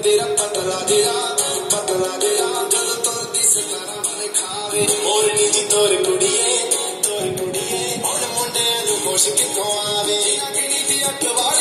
तेरा पतला जिया जद तुरती सितारा वाले खावे मोरनी जी तोर कुड़िए हुण मुंडे नूं खुश किथों आवे जिन्हां गिणी दी अखबार